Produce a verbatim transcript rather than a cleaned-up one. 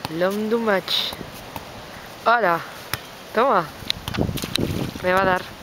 L'homme du match. Hola. Toma. Me va a dar.